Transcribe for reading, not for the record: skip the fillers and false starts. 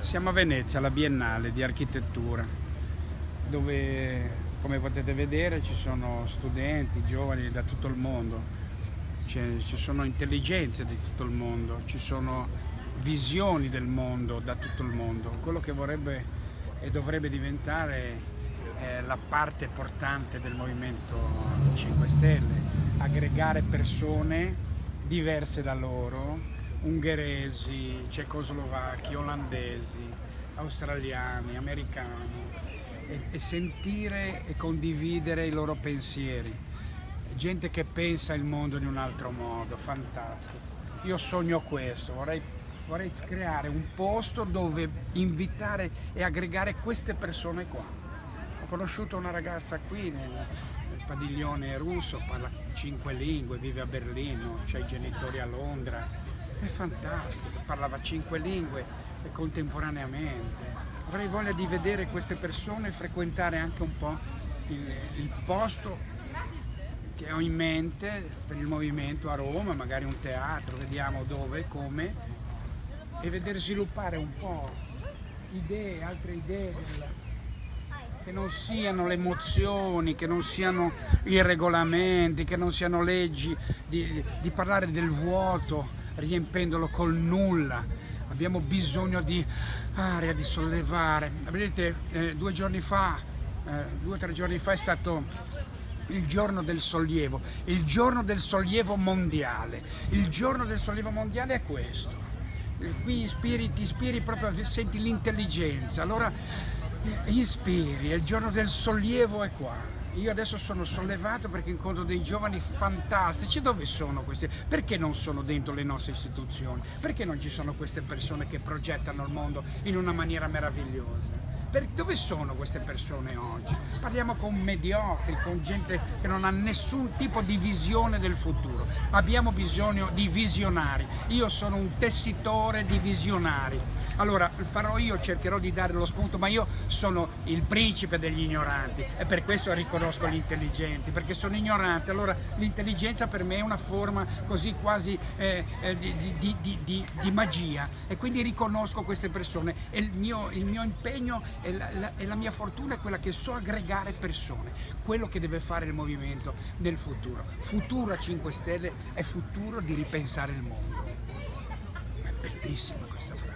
Siamo a Venezia, alla Biennale di Architettura, dove, come potete vedere, ci sono studenti, giovani da tutto il mondo, ci sono intelligenze di tutto il mondo, ci sono visioni del mondo da tutto il mondo. Quello che vorrebbe e dovrebbe diventare la parte portante del Movimento 5 Stelle, aggregare persone diverse da loro, ungheresi, cecoslovacchi, olandesi, australiani, americani, e sentire e condividere i loro pensieri. Gente che pensa il mondo in un altro modo, fantastico. Io sogno questo, vorrei creare un posto dove invitare e aggregare queste persone qua. Ho conosciuto una ragazza qui nel padiglione russo, parla 5 lingue, vive a Berlino, ha i genitori a Londra. È fantastico, parlava 5 lingue e contemporaneamente. Avrei voglia di vedere queste persone e frequentare anche un po' il posto che ho in mente per il movimento a Roma, magari un teatro, vediamo dove, come, e vedere sviluppare un po' idee, altre idee che non siano le emozioni, che non siano i regolamenti, che non siano leggi, di parlare del vuoto, riempendolo col nulla. Abbiamo bisogno di aria, di sollevare. Vedete, 2 o 3 giorni fa è stato il giorno del sollievo, il giorno del sollievo mondiale. Il giorno del sollievo mondiale è questo. Qui ispiri proprio, senti l'intelligenza, allora ispiri, il giorno del sollievo è qua. Io adesso sono sollevato perché incontro dei giovani fantastici. Dove sono questi? Perché non sono dentro le nostre istituzioni? Perché non ci sono queste persone che progettano il mondo in una maniera meravigliosa? Dove sono queste persone oggi? Parliamo con mediocri, con gente che non ha nessun tipo di visione del futuro. Abbiamo bisogno di visionari. Io sono un tessitore di visionari. Allora cercherò di dare lo spunto, ma io sono il principe degli ignoranti e per questo riconosco gli intelligenti, perché sono ignorante. Allora l'intelligenza per me è una forma così quasi di magia, e quindi riconosco queste persone, e il mio impegno e la mia fortuna è quella che so aggregare persone, quello che deve fare il movimento nel futuro. Futuro a 5 Stelle è futuro di ripensare il mondo. È bellissima questa frase.